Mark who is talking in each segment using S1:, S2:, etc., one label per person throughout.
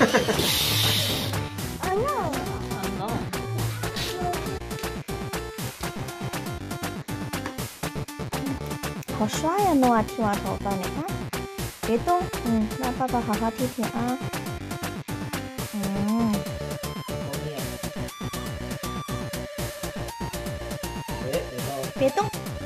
S1: 好刷呀，诺啊，剃完头发，你看，别动，让爸爸好好剃剃啊。别动。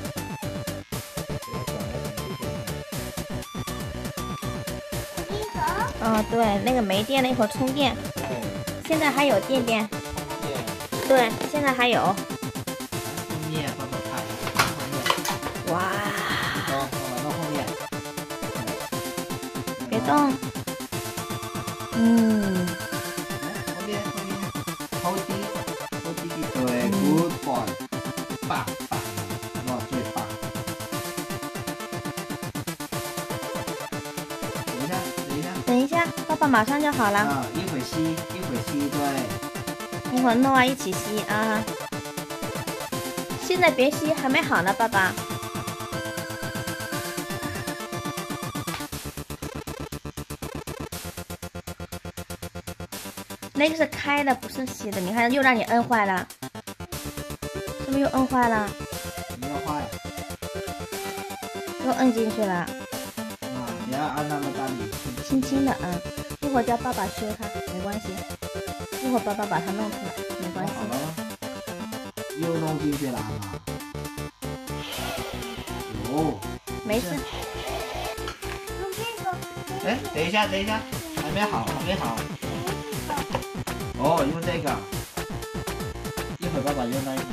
S1: 哦，对，那个没电了，一会儿充电。现在还有电。对，现在还有。
S2: 后面爸爸看，
S1: 哇！
S2: 往到后面。
S1: 别动。
S2: 后面，后低，对 ，good boy， 棒，哇，最棒。
S1: 等一下，爸爸马上就好了。
S2: 啊，一会吸，对。
S1: 一会儿诺啊一起吸啊。现在别吸，还没好呢，爸爸。那个是开的，不是吸的。你看，又让你摁坏了，是不是又摁坏了？
S2: 没有坏。
S1: 又摁进去了。
S2: 啊，你要按那么大力。
S1: 轻轻的摁，一会儿叫爸爸修它，没关系。一会儿爸爸把它弄出来，没关系。
S2: 好了，又弄进去了。哦，
S1: 没事。
S2: 哎，等一下，还没好。哦，用这个，一会儿爸爸用那一个。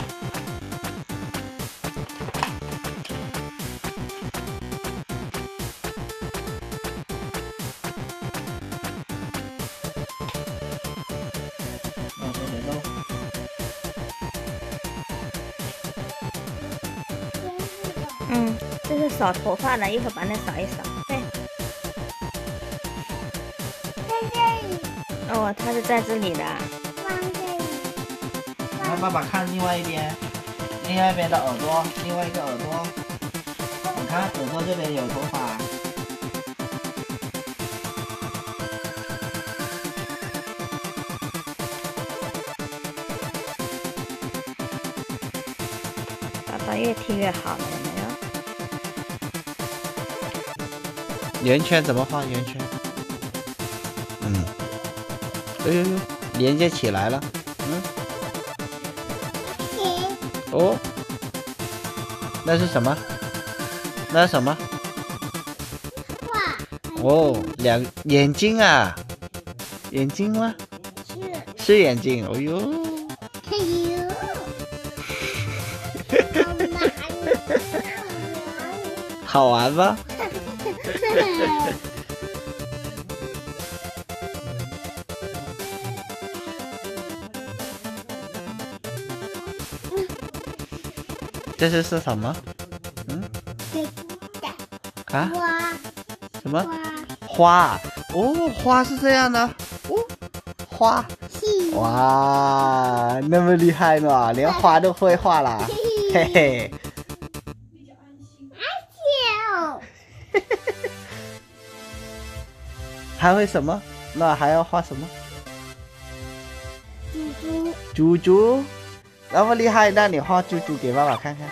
S1: 这是扫头发的，一会儿把那扫一扫。对。在这里。哦，它是在这里的。放这里。
S2: 来，爸爸看另外一边，的耳朵，另外一个耳朵。你看耳朵这边有头发。
S1: 爸爸越剃越好了，有没有？
S2: 圆圈怎么画圆圈？哎呦，连接起来了。哦，那是什么？哦，眼睛啊？眼睛吗？是眼睛。哦呦。好玩吗？这是什么？啊？什么？花？哦，花是这样的。哦，花。哇，那么厉害呢，连花都会画了。嘿嘿。还会什么？那还要画什么？猪猪，那么厉害，那你画猪猪给爸爸看看。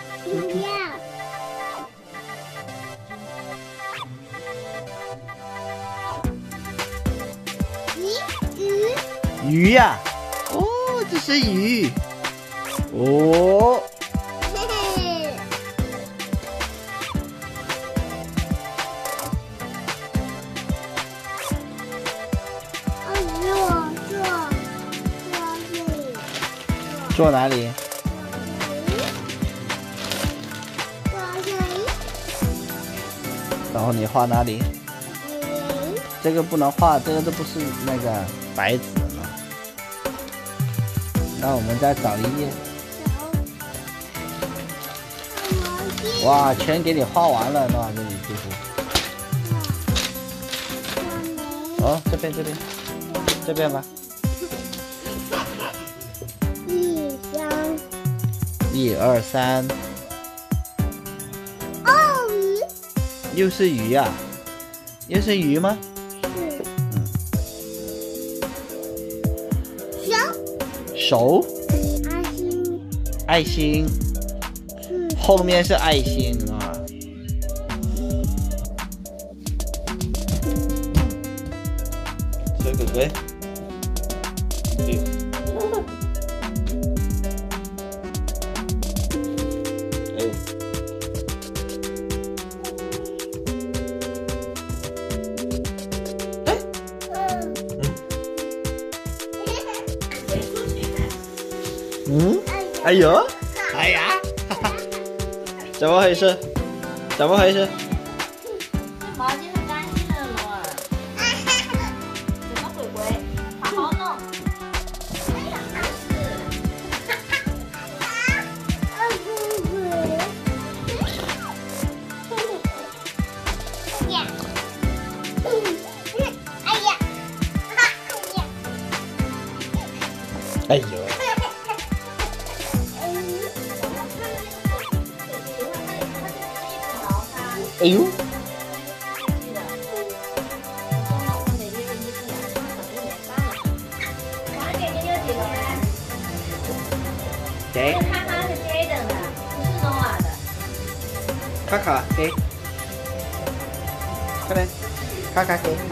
S2: 鱼呀，哦，这是鱼。哦。坐哪里？然后你画哪里？这个不能画，这个都不是那个白纸了。那我们再找一页。哇，全给你画完了，那这里几乎。哦，这边吧。1、2、3。哦，鱼。又是鱼呀？又是鱼吗？ 手，爱心，后面是爱心啊。小鬼鬼，哎呦，哎呀，哈哈，怎么回事？怎么回事？
S1: 毛巾是干净的，罗尔。什么鬼鬼？好好弄。
S2: 哎呦。哎呦！给。
S1: 卡卡是 Jaden 的，不是 Noah 的。
S2: 卡卡给。快点，卡卡给。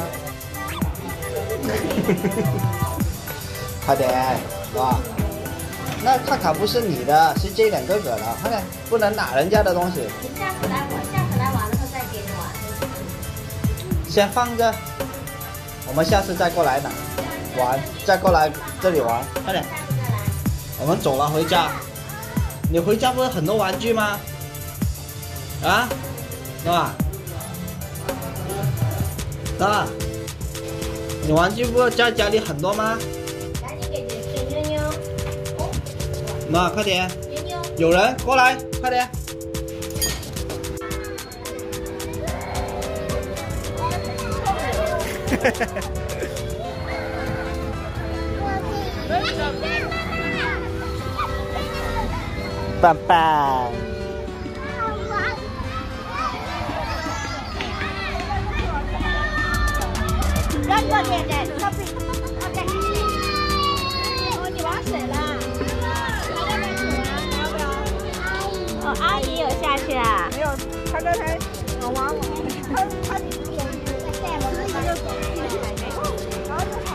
S2: 快点，哇！那卡卡不是你的，是Jaden哥哥的，快点，不能拿人家的东西。
S1: 你下次来玩的时候再给你玩。
S2: 先放着，我们下次再过来拿玩，再过来这里玩，快点。我们走了回家。你回家不是很多玩具吗？啊，是吧？啊，你玩具不是在家里很多吗？
S1: 赶紧给妞妞。
S2: 那快点，
S1: 妞妞。
S2: 有人过来，快点。棒棒。
S1: 让过点点，靠边。OK。哦，你玩水了？还在那煮啊？要不要？哦，阿姨有下去啊？
S3: 没有，他刚才我玩我，他有在带我，他就走进来，然后就好。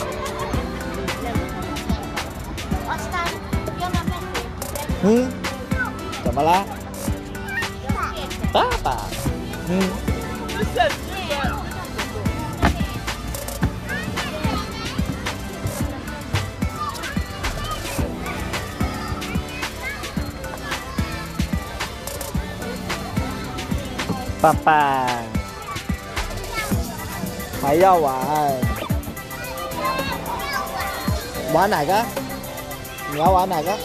S2: 怎么啦？爸爸。爸爸还要玩，玩哪个？你要玩哪个？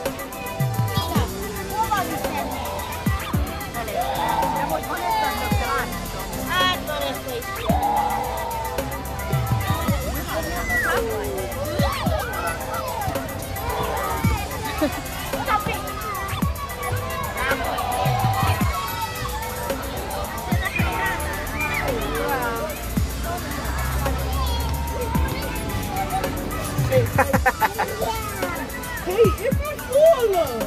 S3: 可以发光了。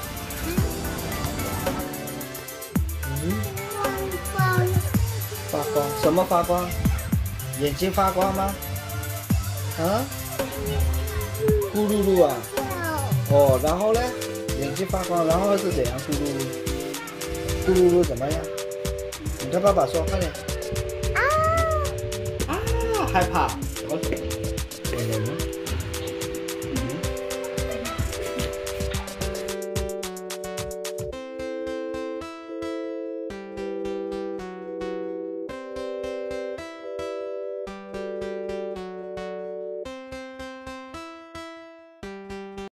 S2: 发光？什么发光？眼睛发光吗？啊？咕噜噜啊？哦，然后呢？眼睛发光，然后是怎样？咕噜噜？咕噜噜怎么样？你跟爸爸说，快点。啊！害怕？怎么？